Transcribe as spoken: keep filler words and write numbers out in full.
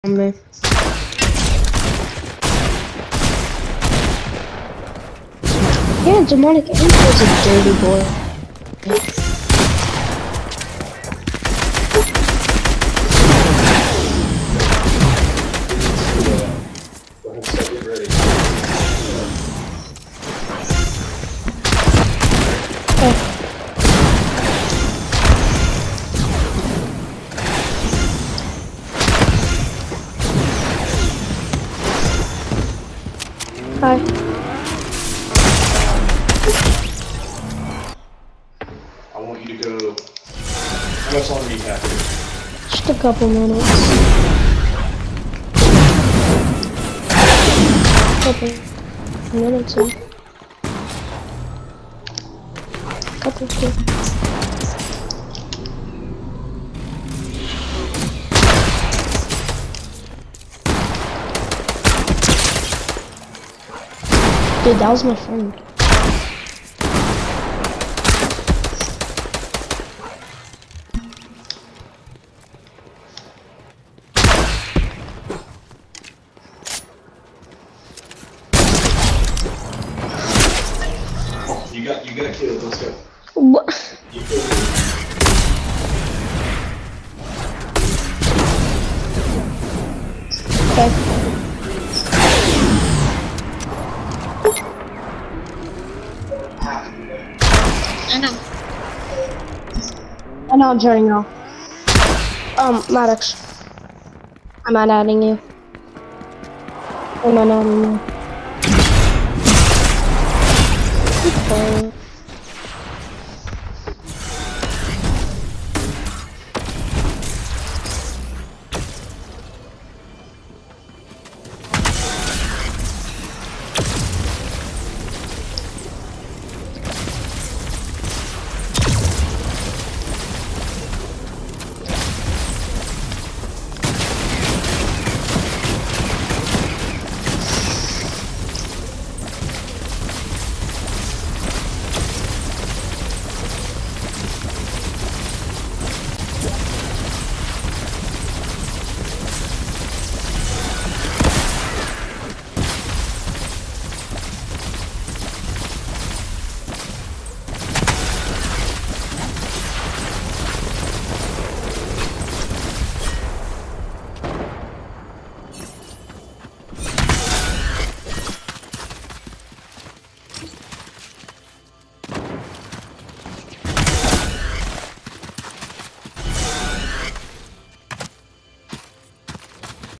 me. Yeah, demonic Imp is a dirty boy. Hi. I want you to go. How much longer do you have? Just a couple minutes. Couple minutes. Yeah. Couple two. Dude, that was my friend. You got, you got killed. Let's go. What? You killed him. Okay. I know. I know I'm turning off. Um, Maddox. I'm not adding you. I'm not adding you. Okay.